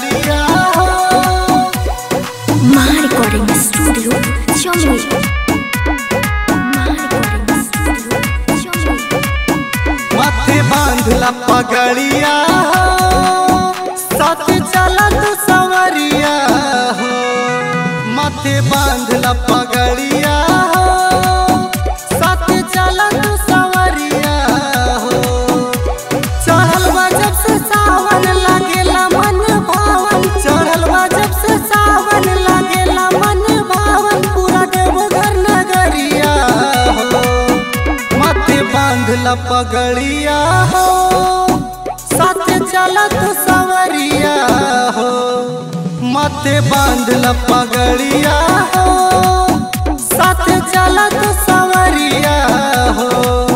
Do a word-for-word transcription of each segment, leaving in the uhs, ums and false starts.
पगड़िया हो। मां रिकॉर्डिंग स्टूडियो चौमनी। मां रिकॉर्डिंग स्टूडियो चौमनी। माथे बांधला पगड़िया हो, साथ चला तू सवरिया हो। माथे बांधला पगड़िया हो, साथ चला तू सवरिया हो। चढ़ल बा जब से सावन लागेला मन भावन, चढ़ल बा जब से सावन लागेला मन भावन। पूरा देवघर नगरिया हो, माथे बांधला पगड़िया हो, साथ चला तू सवरिया हो। माथे बांधला पगड़िया हो, साथ चला तू सवरिया हो।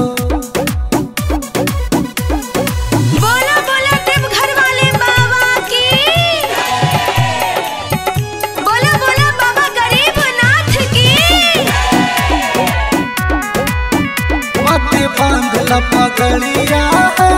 बोला बोला देवघर वाले बाबा की। बोला बोला बाबा गरीबनाथ की। माथे बांधला पगड़िया हो,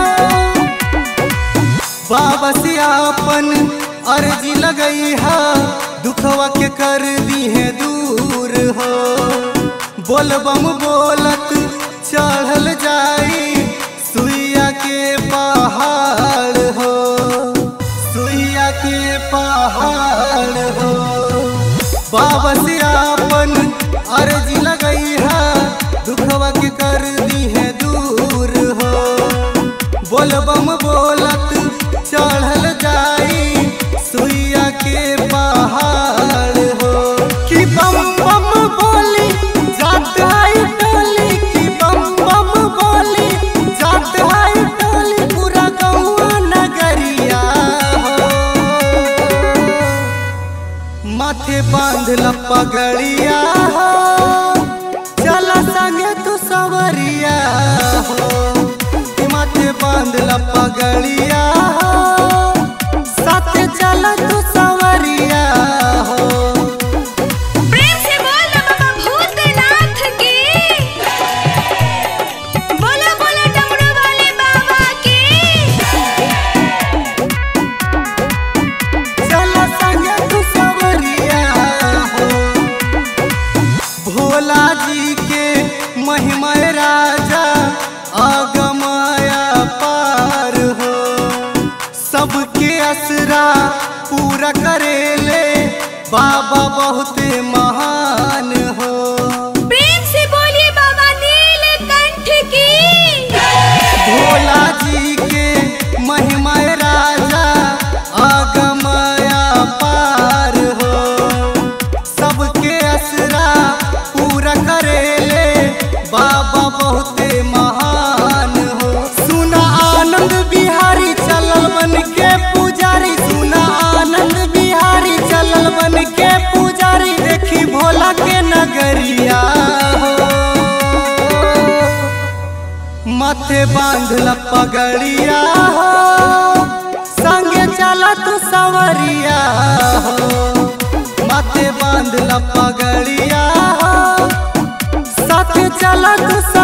बाबा से अपन अर्जी लगई हा, दुखवा के कर दी है दूर हो। बोल बम बोलत चढ़ल जाई सुइया के पहाड़ हो, सुइया के पहाड़ हो। बाबा से अपन अर्जी लगई हा, दुखवा के कर दी है दूर हो। बोल बम बोलत चढ़ल जाई सुइया के पहाड़ हो। कि बम बम बोली जात है टोली, कि बम बम बोली जात है टोली। पूरा गौआ नगरिया हो, माथे बांधला पगड़िया हो, चला संगे तू सवरिया हो। माथे बांधला पगड़िया हो, साथ चला तू सवरिया हो। प्रेम से बोल बाबा भूतनाथ की। बोला बोला डमरू वाले बाबा की। चला संगे तू सवरिया हो। भोला जी के महिमा राजा आगमाया पार हो। सबके असरा पूरा करेले बाबा बहुत महान हो। प्रेम से बोलिए बाबा नीलकंठ की। भोला जी के महिमा राजा आगमाया पार हो। सबके असरा पूरा करेले बाबा बहुत महान हो। सुना आनंद बिहारी चलल बन के पुजारी, सुना आनंद बिहारी चलल बन के पुजारी। देखी भोला के नगरिया हो, माथे बांधला पगड़िया हो, संगे चला तू सवरिया हो। माथे बांधला पगड़िया हो, साथ चला तू